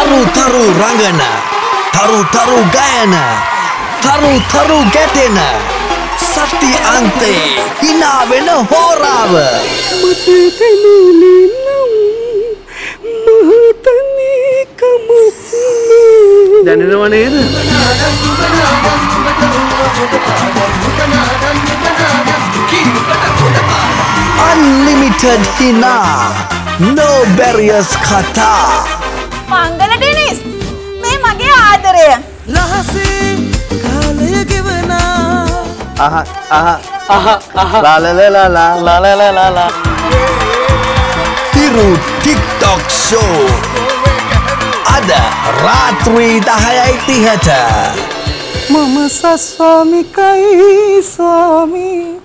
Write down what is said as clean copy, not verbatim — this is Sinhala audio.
තරු රංගන, තරු ගයන, තරු ගැටෙන සති අන්තේ hina වෙන හෝරාව මට කනුලේ නම් මහතනී කම දැනෙනව නේද? Unlimited hina, no barriers kata. Mangala Denis මේ මගේ ආදරය රහසේ කාලය ගෙවනා la Tiru TikTok show ada Ratri 10:30 මම සස්වාමිකයි ස්වාමී